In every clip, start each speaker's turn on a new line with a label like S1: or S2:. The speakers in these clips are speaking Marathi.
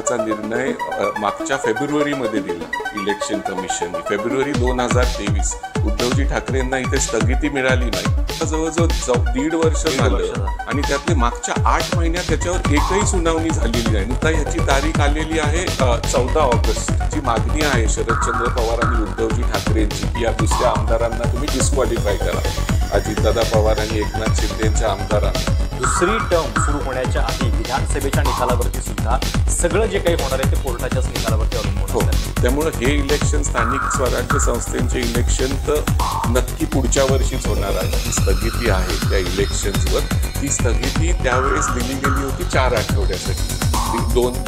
S1: आग्रहाचा निर्णय मागच्या फेब्रुवारीमध्ये दिला इलेक्शन कमिशनने, फेब्रुवारी 2023. उद्धवजी ठाकरेंना इथे स्थगिती मिळाली नाही. जवळजवळ 1.5 वर्ष झालं आणि त्यातले मागच्या 8 महिन्यात त्याच्यावर एकही सुनावणी झालेली नाही. नुकता ह्याची तारीख आलेली आहे 14 ऑगस्ट. जी मागणी आहे शरदचंद्र पवार आणि उद्धवजी ठाकरेंची की या दुसऱ्या आमदारांना तुम्ही डिस्क्वालिफाय करा, अजितदादा पवार आणि एकनाथ शिंदेच्या आमदारांना.
S2: दुसरी टर्म सुरू होण्याच्या आधी विधानसभेच्या निकालावरती सुद्धा सगळं जे काही होणार आहे ते कोर्टाच्याच निकालावरती अवलंबून आहे.
S1: त्यामुळे हे इलेक्शन स्थानिक स्वराज्य संस्थेचे इलेक्शन तर नक्की पुढच्या वर्षीच होणार आहे. ही स्थगिती आहे त्या इलेक्शन्सवर, ती स्थगिती त्यावेळेस दिली गेली होती 4 आठवड्यासाठी,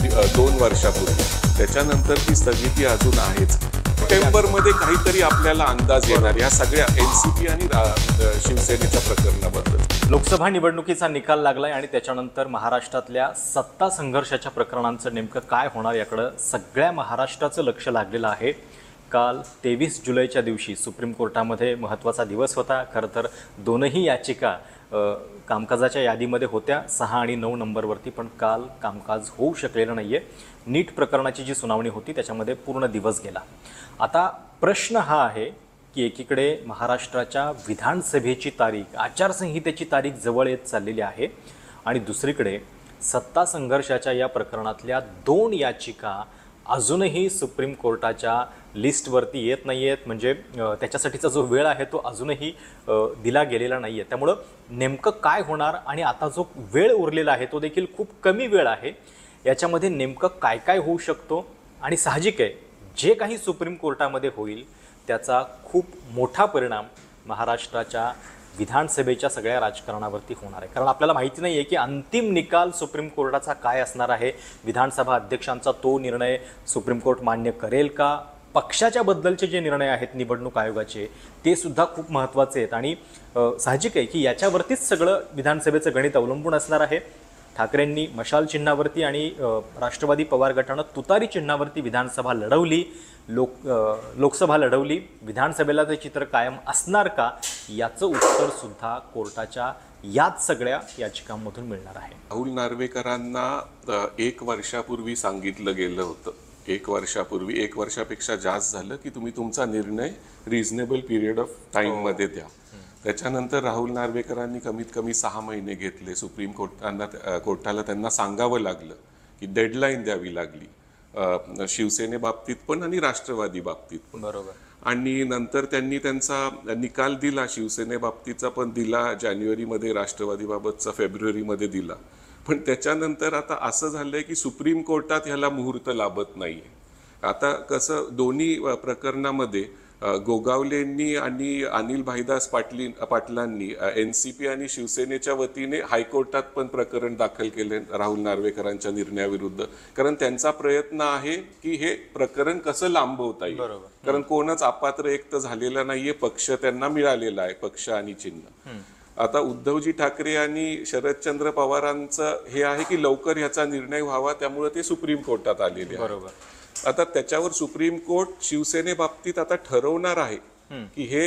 S1: 2 वर्षापूर्वी. त्याच्यानंतर ती स्थगिती अजून आहेच. सप्टेंबरमध्ये काहीतरी आपल्याला अंदाज येणार या सगळ्या एनसीपी आणि शिवसेनेच्या प्रकरणाबद्दल.
S2: लोकसभा निवडणुकीचा निकाल लागलाय आणि त्याच्यानंतर महाराष्ट्रातल्या सत्ता संघर्षाच्या प्रकरणांचं नेमकं काय होणार याकडं सगळ्या महाराष्ट्राचं लक्ष लागलेलं आहे. काल 23 जुलैच्या दिवशी सुप्रीम कोर्टामध्ये महत्त्वाचा दिवस होता. खरं तर दोनही याचिका कामकाजाच्या यादीमध्ये होत्या 6 आणि 9 नंबरवरती, पण काल कामकाज होऊ शकलेलं नाही आहे. नीट प्रकरणाची जी सुनावणी होती त्याच्यामध्ये पूर्ण दिवस गेला. आता प्रश्न हा आहे की एकीकडे महाराष्ट्राच्या विधानसभेची तारीख, आचारसंहितेची तारीख जवळ येत चाललेली आहे आणि दुसरीकडे सत्ता संघर्षाच्या या प्रकरणातल्या 2 याचिका अजूनही सुप्रीम कोर्टाच्या लिस्टवरती येत नाही आहेत. म्हणजे त्याच्यासाठीचा जो वेळ आहे तो अजूनही दिला गेलेला नाही आहे. त्यामुळं नेमकं काय होणार आणि आता जो वेळ उरलेला आहे तो देखील खूप कमी वेळ आहे, याच्यामध्ये नेमकं काय काय होऊ शकतो आणि साहजिक आहे जे काही सुप्रीम कोर्टामध्ये होईल त्याचा खूप मोठा परिणाम महाराष्ट्राच्या विधानसभेच्या सगळ्या राजकारणावरती होणार आहे. कारण आपल्याला माहिती नाही आहे की अंतिम निकाल सुप्रीम कोर्टाचा काय असणार आहे. विधानसभा अध्यक्षांचा तो निर्णय सुप्रीम कोर्ट मान्य करेल का? पक्षाच्या बद्दलचे जे निर्णय आहेत निवडणूक आयोगाचे ते सुद्धा खूप महत्त्वाचे आहेत आणि साहजिक आहे की याच्यावरतीच सगळं विधानसभेचं गणित अवलंबून असणार आहे. ठाकरेंनी मशाल चिन्हावरती आणि राष्ट्रवादी पवार गटानं तुतारी चिन्हावरती विधानसभा लढवली, लोकसभा लढवली. विधानसभेला ते चित्र कायम असणार का याचं उत्तर सुद्धा कोर्टाच्या याच सगळ्या याचिकांमधून मिळणार आहे.
S1: राहुल नार्वेकरांना 1 वर्षापूर्वी सांगितलं गेलं होतं, 1 वर्षापूर्वी, 1 वर्षापेक्षा जास्त झालं की तुम्ही तुमचा निर्णय रिझनेबल पिरियड ऑफ टाईममध्ये द्या. त्याच्यानंतर राहुल नार्वेकरांनी कमीत कमी 6 महिने घेतले. सुप्रीम कोर्टाला त्यांना सांगावं लागलं की डेडलाईन द्यावी लागली, शिवसेने बाबतीत पण आणि राष्ट्रवादी बाबतीत पण.
S2: बरोबर.
S1: आणि नंतर त्यांनी त्यांचा निकाल दिला, शिवसेने बाबतीचा पण दिला जानेवारीमध्ये, राष्ट्रवादीबाबतचा फेब्रुवारीमध्ये दिला. पण त्याच्यानंतर आता असं झालंय की सुप्रीम कोर्टात ह्याला मुहूर्त लाभत नाहीये. आता कसं दोन्ही प्रकरणामध्ये गोगावलेंनी आणि अनिल भाईदास पाटलांनी एनसीपी आणि शिवसेनेच्या वतीने हायकोर्टात पण प्रकरण दाखल केले राहुल नार्वेकरांच्या निर्णयाविरुद्ध. कारण त्यांचा प्रयत्न आहे की हे प्रकरण कसं लांबवता येईल. कारण कोणच अपात्र एक तर झालेला नाहीये, पक्ष त्यांना मिळालेला आहे, पक्ष आणि चिन्ह. आता उद्धवजी ठाकरे आणि शरदचंद्र पवारांचं हे आहे की लवकर ह्याचा निर्णय व्हावा, त्यामुळे ते सुप्रीम कोर्टात आलेले आहे.
S2: बरोबर.
S1: आता त्याच्यावर सुप्रीम कोर्ट शिवसेने बाबतीत आता ठरवणार आहे की हे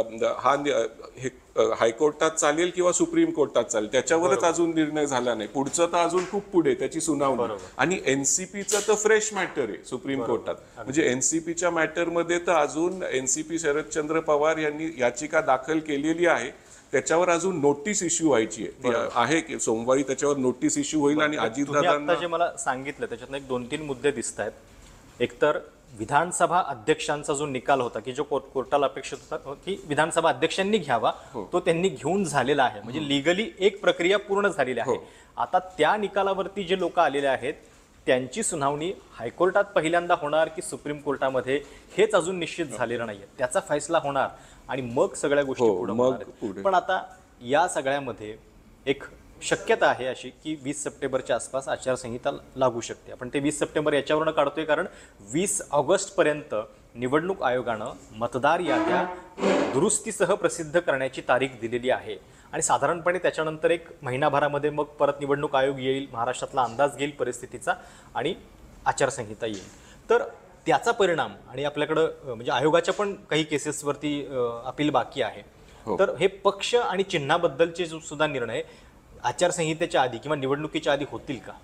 S1: हायकोर्टात चालेल किंवा सुप्रीम कोर्टात चालेल. त्याच्यावरच अजून निर्णय झाला नाही. पुढचं तर अजून खूप पुढे त्याची सुनावणी. आणि एनसीपीचं तर फ्रेश मॅटर आहे सुप्रीम कोर्टात. म्हणजे एनसीपीच्या मॅटरमध्ये तर अजून एनसीपी शरदचंद्र पवार यांनी याचिका दाखल केलेली आहे, त्याच्यावर अजून नोटीस इश्यू व्हायची आहे की सोमवारी त्याच्यावर नोटीस इश्यू होईल. आणि अजितदादांना
S2: जे मला सांगितलं त्याच्यातनं 2-3 मुद्दे दिसत आहेत. एकतर विधानसभा अध्यक्षांचा जो निकाल होता की जो कोर्टाला अपेक्षित होता की विधानसभा अध्यक्षांनी घ्यावा, तो त्यांनी घेऊन झालेला आहे. म्हणजे लिगली एक प्रक्रिया पूर्ण झालेली आहे. आता त्या निकालावरती जे लोक आलेले आहेत त्यांची सुनावणी हायकोर्टात पहिल्यांदा होणार की सुप्रीम कोर्टामध्ये हेच अजून निश्चित झालेलं नाहीये. त्याचा फैसला होणार आणि मग सगळ्या गोष्टी पुढे होणार. पण आता या सगळ्यामध्ये एक शक्यता आहे अशी की 20 सप्टेंबरच्या आसपास आचारसंहिता लागू शकते. आपण ते 20 सप्टेंबर याच्यावरून काढतोय कारण 20 ऑगस्टपर्यंत निवडणूक आयोगानं मतदार याद्या दुरुस्तीसह प्रसिद्ध करण्याची तारीख दिलेली आहे आणि साधारणपणे त्याच्यानंतर 1 महिनाभरामध्ये मग परत निवडणूक आयोग येईल, महाराष्ट्रातला अंदाज घेईल परिस्थितीचा आणि आचारसंहिता येईल. तर त्याचा परिणाम आणि आपल्याकडं म्हणजे आयोगाच्या पण काही केसेसवरती अपील बाकी आहे. तर हे पक्ष आणि चिन्हाबद्दलचे सुद्धा निर्णय आचारसंहितेच्या आधी किंवा निवडणुकीच्या आधी होतील का?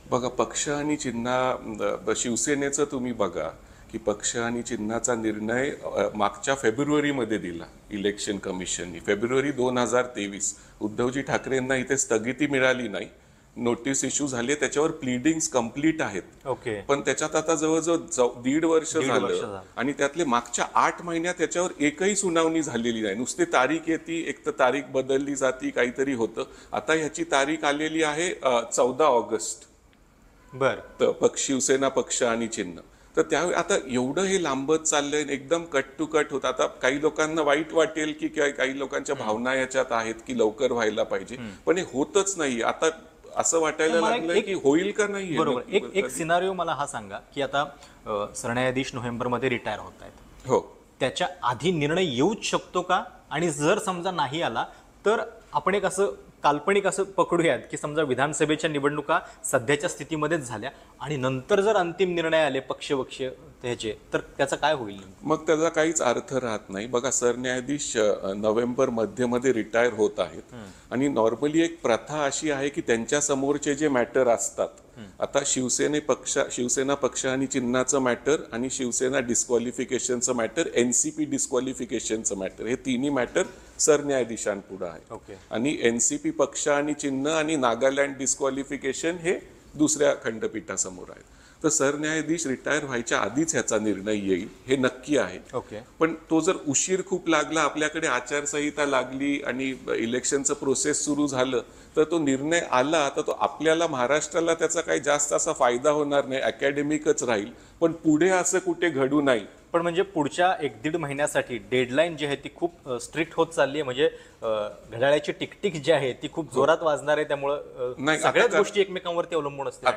S1: बघा, पक्ष आणि चिन्ह, शिवसेनेचं तुम्ही बघा की पक्ष आणि चिन्हाचा निर्णय मागच्या फेब्रुवारीमध्ये दिला इलेक्शन कमिशननी. फेब्रुवारी 2023. उद्धवजी ठाकरेंना इथे स्थगिती मिळाली नाही, नोटीस इश्यू झाली, त्याच्यावर प्लीडिंग्स कंप्लीट आहेत.
S2: ओके.
S1: पण त्याच्यात आता जवळजवळ 1.5 वर्ष झालं आणि त्यातले मागच्या 8 महिन्यात त्याच्यावर एकही सुनावणी झालेली नाही. नुसती तारीख येते, एक तर तारीख बदलली जाती, काहीतरी होतं. आता ह्याची तारीख आलेली आहे 14 ऑगस्ट.
S2: बर.
S1: तर शिवसेना पक्ष आणि चिन्ह. तर त्यावेळी आता एवढं हे लांबत चाललंय, एकदम कट टू कट होत. आता काही लोकांना वाईट वाटेल की काही लोकांच्या भावना याच्यात आहेत की लवकर व्हायला पाहिजे, पण हे होतच नाही. आता असं वाटायला लागलंय की होईल का नाही.
S2: बरोबर. एक सिनारिओ मला हा सांगा की आता सरन्यायाधीश नोव्हेंबरमध्ये रिटायर होत आहेत.
S1: हो,
S2: त्याच्या आधी निर्णय येऊच शकतो का? आणि जर समजा नाही आला तर आपण एक असं काल्पनिक असं पकडूयात की समजा विधानसभेच्या निवडणुका सध्याच्या स्थितीमध्येच झाल्या आणि नंतर जर अंतिम निर्णय आले पक्ष त्याचे, तर त्याचं काय होईल?
S1: मग त्याचा काहीच अर्थ राहत नाही. बघा, सरन्यायाधीश नोव्हेंबर मध्ये रिटायर होत आहेत आणि नॉर्मली एक प्रथा अशी आहे की त्यांच्या समोरचे जे मॅटर असतात, आता शिवसेना पक्ष आणि चिन्हाचं मॅटर आणि शिवसेना डिस्क्वालिफिकेशनचं मॅटर, एनसीपी डिस्क्वालिफिकेशनचं मॅटर, हे तिन्ही मॅटर सरन्यायाधीशांपुढे आहे.
S2: ओके.
S1: आणि एनसीपी पक्ष आणि चिन्ह आणि नागालँड डिस्क्वालिफिकेशन हे दुसऱ्या खंडपीठासमोर आहे. तर सरन्यायाधीश रिटायर व्हायच्या आधीच ह्याचा निर्णय येईल हे नक्की आहे.
S2: ओके.
S1: पण तो जर उशीर खूप लागला, आपल्याकडे आचारसंहिता लागली आणि इलेक्शनचं प्रोसेस सुरू झालं, तर तो निर्णय आला तर तो आपल्याला महाराष्ट्राला त्याचा काही जास्त असा फायदा होणार नाही, अकॅडमिकच राहील. पण पुढे असं कुठे घडू नाही.
S2: पण म्हणजे पुढच्या 1-1.5 महिन्यासाठी डेडलाईन जी आहे ती खूप स्ट्रिक्ट होत चालली आहे. म्हणजे घड्याळाची टिकटिक जी आहे ती खूप जोरात वाजणार आहे. त्यामुळं सगळ्याच गोष्टी एकमेकांवरती अवलंबून असतात.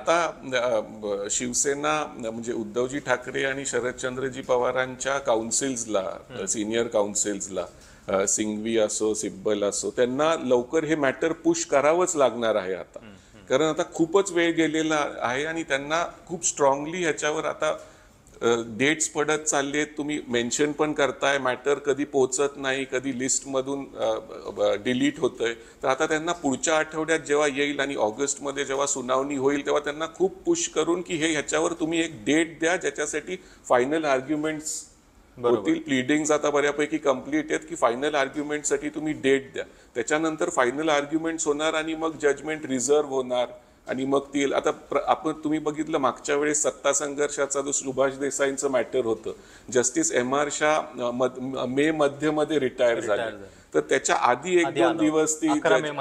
S1: आता शिवसेना म्हणजे उद्धवजी ठाकरे आणि शरदचंद्रजी पवारांच्या काउन्सिल्सला, सिनियर काउन्सिल्सला, सिंघवी असो, सिब्बल असो, त्यांना लवकर हे मॅटर पुश करावंच लागणार आहे आता. कारण आता खूपच वेळ गेलेला आहे आणि त्यांना खूप स्ट्रॉंगली ह्याच्यावर आता डेट्स पडत चालले आहेत. तुम्ही मेन्शन पण करताय, मॅटर कधी पोहोचत नाही, कधी लिस्टमधून डिलीट होतंय. तर आता त्यांना पुढच्या आठवड्यात जेव्हा येईल आणि ऑगस्टमध्ये जेव्हा सुनावणी होईल, तेव्हा त्यांना खूप पुश करून की ह्याच्यावर तुम्ही एक डेट द्या ज्याच्यासाठी फायनल आर्ग्युमेंट्स होतील. प्लीडिंग्स आता बऱ्यापैकी कंप्लीट आहेत की फायनल आर्ग्युमेंटसाठी तुम्ही डेट द्या. त्याच्यानंतर फायनल आर्ग्युमेंट्स होणार आणि मग जजमेंट रिझर्व्ह होणार आणि मग ती आता तुम्ही बघितलं मागच्या वेळेस सत्ता संघर्षाचा जो सुभाष देसाईंचं मॅटर होतं, जस्टिस MR शाह मे मध्ये रिटायर झाले. तर त्याच्या आधी 1-2 दिवस ती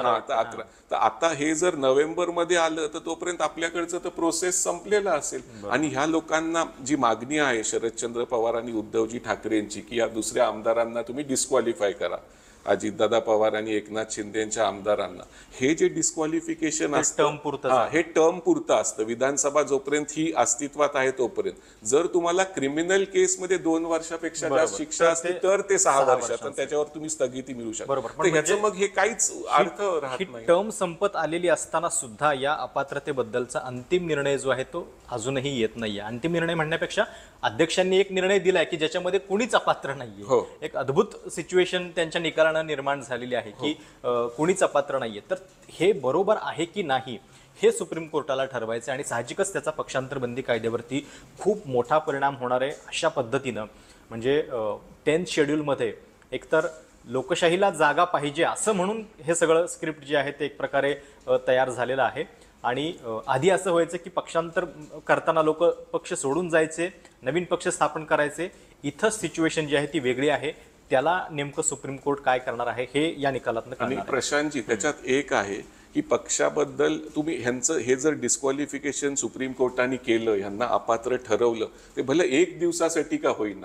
S1: 11. तर आता हे जर नोव्हेंबरमध्ये आलं तर तोपर्यंत आपल्याकडचं तर प्रोसेस संपलेला असेल. आणि ह्या लोकांना जी मागणी आहे शरदचंद्र पवार आणि उद्धवजी ठाकरेंची की या दुसऱ्या आमदारांना तुम्ही डिस्क्वालिफाय करा, अजितदादा पवार आणि एकनाथ शिंदेच्या आमदारांना, हे जे डिस्क्वालिफिकेशन असतं हे टर्म पुरतं असतं. विधानसभा जोपर्यंत ही अस्तित्वात आहे तोपर्यंत. जर तुम्हाला क्रिमिनल केसमध्ये 2 वर्षापेक्षा जास्त शिक्षा असते तर ते 6 वर्षात, आणि त्याच्यावर तुम्ही स्थगिती मिळू शकता.
S2: बरोबर.
S1: ह्याचं मग हे काहीच अर्थ राहत नाही.
S2: टर्म संपत आलेली असताना सुद्धा या अपात्रतेबद्दलचा अंतिम निर्णय जो आहे तो अजूनही येत नाहीये. अंतिम निर्णय म्हणण्यापेक्षा अध्यक्षांनी एक निर्णय दिलाय की ज्याच्यामध्ये कुणीच अपात्र नाहीये. एक अद्भुत सिच्युएशन त्यांच्या निकालानं निर्माण झालेली आहे की कुणीच अपात्र नाहीये. तर हे बरोबर आहे की नाही हे सुप्रीम कोर्टाला ठरवायचं आणि साहजिकच त्याचा पक्षांतर बंदी कायद्यावरती खूप मोठा परिणाम होणार आहे. अशा पद्धतीनं म्हणजे 10th शेड्यूलमध्ये एकतर लोकशाहीला जागा पाहिजे असं म्हणून हे सगळं स्क्रिप्ट जे आहे ते एक प्रकारे तयार झालेलं आहे. आणि आधी असं व्हायचं की पक्षांतर करताना लोक पक्ष सोडून जायचे, नवीन पक्ष स्थापन करायचे. इथं सिच्युएशन जी आहे ती वेगळी आहे. त्याला नेमकं सुप्रीम कोर्ट काय करणार आहे हे या निकालातनं
S1: आणि
S2: कळणार आहे.
S1: प्रशांतजी, त्याच्यात एक आहे की पक्षाबद्दल तुम्ही ह्यांचं हे जर डिस्क्वालिफिकेशन सुप्रीम कोर्टाने केलं, ह्यांना अपात्र ठरवलं, ते भले 1 दिवसासाठी का होईना,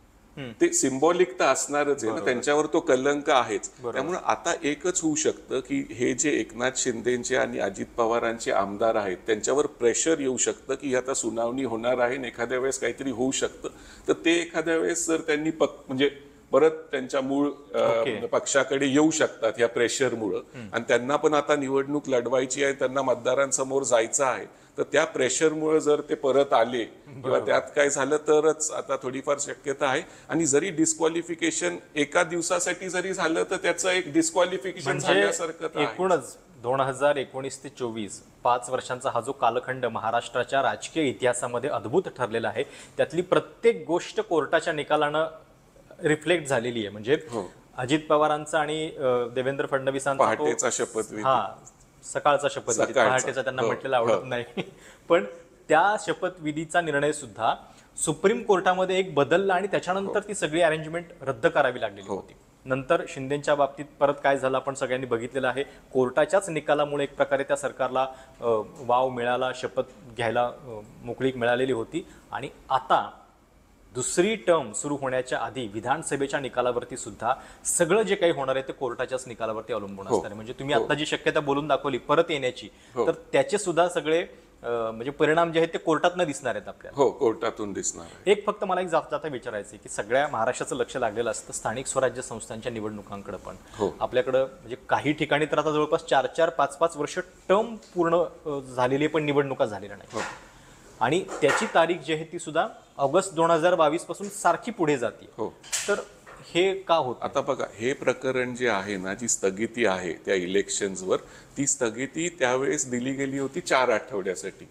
S1: ते सिम्बॉलिक तर असणारच आहे ना, त्यांच्यावर तो कलंक आहेच. त्यामुळे आता एकच होऊ शकतं की हे जे एकनाथ शिंदेचे आणि अजित पवारांचे आमदार आहेत त्यांच्यावर प्रेशर येऊ शकतं की आता सुनावणी होणार आहे, एखाद्या वेळेस काहीतरी होऊ शकतं. तर ते एखाद्या वेळेस जर त्यांनी म्हणजे परत त्यांच्या मूळ पक्षाकडे येऊ शकतात ह्या प्रेशरमुळं. आणि त्यांना पण आता निवडणूक लढवायची आहे, त्यांना मतदारांसमोर जायचं आहे. तर त्या प्रेशरमुळे जर ते परत आले किंवा त्यात काय झालं तरच आता थोडीफार शक्यता आहे. आणि जरी डिस्क्वालिफिकेशन एका दिवसासाठी जरी झालं तर त्याचं एक डिस्क्वालिफिकेशन झाल्यासारखं आहे.
S2: एकूणच 2019 ते 24 5 वर्षांचा हा जो कालखंड महाराष्ट्राच्या राजकीय इतिहासामध्ये अद्भुत ठरलेला आहे, त्यातली प्रत्येक गोष्ट कोर्टाच्या निकालानं रिफ्लेक्ट झालेली आहे. म्हणजे अजित पवारांचा आणि देवेंद्र फडणवीसांचा
S1: पहाटेचा शपथविधी,
S2: सकाळचा शपथविधी, पहाटेचा त्यांना म्हटलेलं आवडत नाही, पण त्या शपथविधीचा निर्णय सुद्धा सुप्रीम कोर्टामध्ये एक बदलला आणि त्याच्यानंतर ती सगळी अरेंजमेंट रद्द करावी लागलेली होती. नंतर शिंदेच्या बाबतीत परत काय झालं आपण सगळ्यांनी बघितलेलं आहे. कोर्टाच्याच निकालामुळे एक प्रकारे त्या सरकारला वाव मिळाला, शपथ घ्यायला मोकळीक मिळालेली होती. आणि आता दुसरी टर्म सुरू होण्याच्या आधी विधानसभेच्या निकालावरती सुद्धा सगळं जे काही होणार आहे ते कोर्टाच्याच निकालावरती अवलंबून असणार आहे. म्हणजे तुम्ही आता जी शक्यता बोलून दाखवली परत येण्याची, तर त्याचे सुद्धा सगळे म्हणजे परिणाम जे आहेत ते कोर्टातनं दिसणार आहेत आपल्याला.
S1: हो, कोर्टातून दिसणार आहे.
S2: एक फक्त मला एक जाता विचारायचं की सगळ्या महाराष्ट्राचं लक्ष लागलेलं असतं स्थानिक स्वराज्य संस्थांच्या निवडणुकांकडे पण. आपल्याकडं म्हणजे काही ठिकाणी तर आता जवळपास 4-4, 5-5 वर्ष टर्म पूर्ण झालेली पण निवडणुका झालेल्या नाही. आणि त्याची तारीख जी आहे ती सुद्धा ऑगस्ट 2022 पासून सारखी पुढे जाते. तर हे का होत?
S1: आता बघा, हे प्रकरण जे आहे ना, जी स्थगिती आहे त्या इलेक्शन्सवर, ती स्थगिती त्यावेळेस दिली गेली होती 4 आठवड्यासाठी,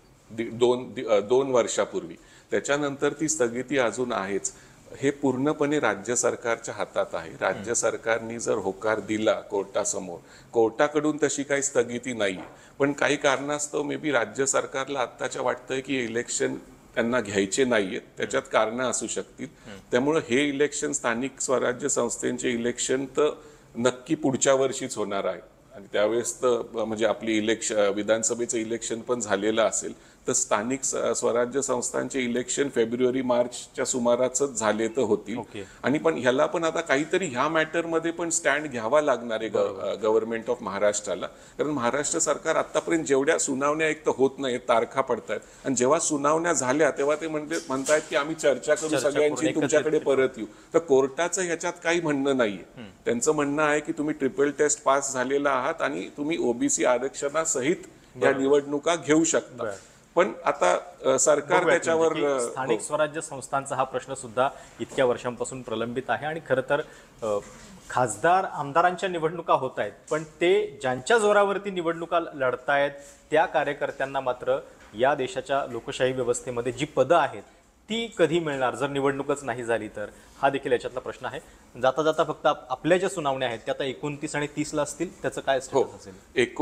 S1: 2 वर्षापूर्वी. त्याच्यानंतर ती स्थगिती अजून आहेच. हे पूर्णपणे राज्य सरकारच्या हातात आहे. राज्य सरकारने जर होकार दिला कोर्टासमोर, कोर्टाकडून तशी काही स्थगिती नाहीये, पण काही कारणास्तव मे बी राज्य सरकारला आत्ताच्या वाटतंय की इलेक्शन त्यांना घ्यायचे नाहीयेत, त्याच्यात कारणं असू शकतील. त्यामुळे हे इलेक्शन, स्थानिक स्वराज्य संस्थेचे इलेक्शन तर नक्की पुढच्या वर्षीच होणार आहे. आणि त्यावेळेस तर म्हणजे आपली विधानसभेचं इलेक्शन पण झालेलं असेल, तर स्थानिक स्वराज्य संस्थांचे इलेक्शन फेब्रुवारी-मार्चच्या सुमारासच झाले तर होतील. आणि पण ह्याला पण आता काहीतरी ह्या मॅटरमध्ये पण स्टँड घ्यावा लागणार आहे गव्हर्नमेंट ऑफ महाराष्ट्राला. कारण महाराष्ट्र सरकार आतापर्यंत जेवढ्या सुनावण्या एक तर होत नाहीत, तारखा पडतायत, आणि जेव्हा सुनावण्या झाल्या तेव्हा ते म्हणतायत की आम्ही चर्चा करू, सगळ्यांची तुमच्याकडे परत येऊ. तर कोर्टाचं ह्याच्यात काही म्हणणं नाहीये. त्यांचं म्हणणं आहे की तुम्ही ट्रिपल टेस्ट पास झालेला आहात आणि तुम्ही ओबीसी आरक्षणासहित या निवडणुका घेऊ शकता. पण आता सरकार त्याच्यावर,
S2: स्थानिक स्वराज्य संस्थांचा हा प्रश्न सुद्धा इतक्या वर्षांपासून प्रलंबित आहे. आणि खरं तर खासदार आमदारांच्या निवडणुका होत आहेत, पण ते ज्यांच्या जोरावरती निवडणुका लढतायत त्या कार्यकर्त्यांना मात्र या देशाच्या लोकशाही व्यवस्थेमध्ये जी पदं आहेत ती कधी मिळणार जर निवडणूकच नाही झाली तर, हा देखील याच्यातला प्रश्न आहे. जाता जाता फक्त आपल्या ज्या सुनावण्या आहेत त्या आता 29 आणि 30 ला असतील, त्याचं काय स्टेटस असेल?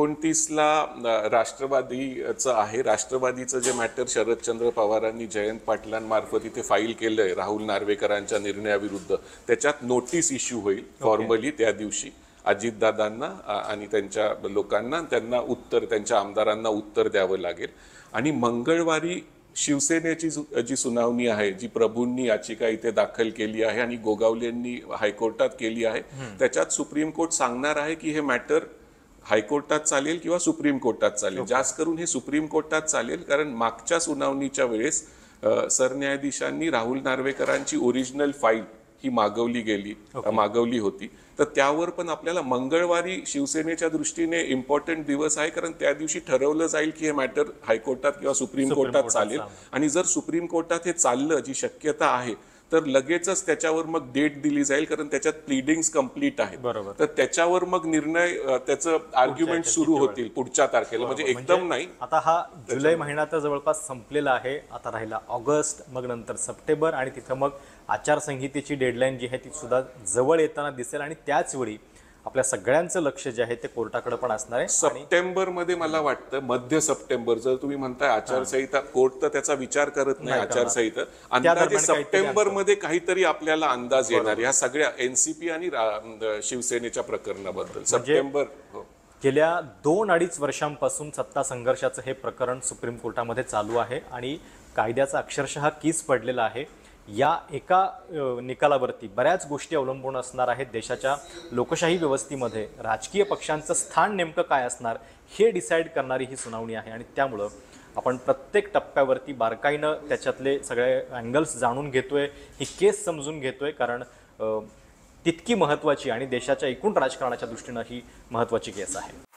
S1: 29ला राष्ट्रवादीचं आहे. राष्ट्रवादीचं जे मॅटर शरदचंद्र पवारांनी जयंत पाटलांमार्फत इथे फाईल केलंय राहुल नार्वेकरांच्या निर्णयाविरुद्ध, त्याच्यात नोटीस इश्यू होईल फॉर्मली त्या दिवशी अजितदादांना आणि त्यांच्या लोकांना. त्यांना उत्तर, त्यांच्या आमदारांना उत्तर द्यावं लागेल. आणि मंगळवारी शिवसेनेची जी सुनावणी आहे, जी प्रभूंनी याचिका इथे दाखल केली आहे आणि गोगावलेंनी हायकोर्टात केली आहे, त्याच्यात सुप्रीम कोर्ट सांगणार आहे की हे मॅटर हायकोर्टात चालेल किंवा सुप्रीम कोर्टात चालेल. जास्त करून हे सुप्रीम कोर्टात चालेल, कारण मागच्या सुनावणीच्या वेळेस सरन्यायाधीशांनी राहुल नार्वेकरांची ओरिजिनल फाईल ही मागवली होती. तर त्यावर पण आपल्याला मंगळवारी शिवसेनेच्या दृष्टीने इम्पॉर्टंट दिवस आहे, कारण त्या दिवशी ठरवलं जाईल की हे मॅटर हायकोर्टात किंवा सुप्रीम कोर्टात चालेल. आणि जर सुप्रीम कोर्टात हे चाललं, जी शक्यता आहे, तर लगेचच त्याच्यावर मग डेट दिली जाईल, कारण त्याच्यात प्लीडिंग्स कंप्लीट आहेत. तर त्याच्यावर मग निर्णय, त्याचं आर्ग्युमेंट सुरू होतील पुढच्या तारखेला, म्हणजे एकदम नाही.
S2: आता हा जुलै महिना तर जवळपास संपलेला आहे, आता राहिला ऑगस्ट, मग नंतर सप्टेंबर, आणि तिथं मग आचारसंहितेची डेडलाईन जी आहे ती सुद्धा जवळ येताना दिसेल. आणि त्याच वेळी आपल्या सगळ्यांचं लक्ष जे आहे ते कोर्टाकडे पण असणार आहे.
S1: सप्टेंबरमध्ये मला वाटतं, मध्य सप्टेंबर, जर तुम्ही म्हणताय आचारसंहिता, कोर्ट तर त्याचा विचार करत नाही आचारसंहिता, अंदाजे सप्टेंबरमध्ये काहीतरी आपल्याला अंदाज येणार या सगळ्या एनसीपी आणि शिवसेनेच्या प्रकरणाबद्दल. सप्टेंबर.
S2: गेल्या 2-2.5 वर्षांपासून सत्ता संघर्षाचं हे प्रकरण सुप्रीम कोर्टामध्ये चालू आहे आणि कायद्याचा अक्षरशः कीस पडलेला आहे. या एका निकालावरती बऱ्याच गोष्टी अवलंबून असणार आहेत. देशाच्या लोकशाही व्यवस्थेमध्ये राजकीय पक्षांचं स्थान नेमकं काय असणार हे डिसाईड करणारी ही सुनावणी आहे. आणि त्यामुळं आपण प्रत्येक टप्प्यावरती बारकाईनं त्याच्यातले सगळे अँगल्स जाणून घेतोय, ही केस समजून घेतोय, कारण तितकी महत्त्वाची आणि देशाच्या एकूण राजकारणाच्या दृष्टीनं ही महत्त्वाची केस आहे.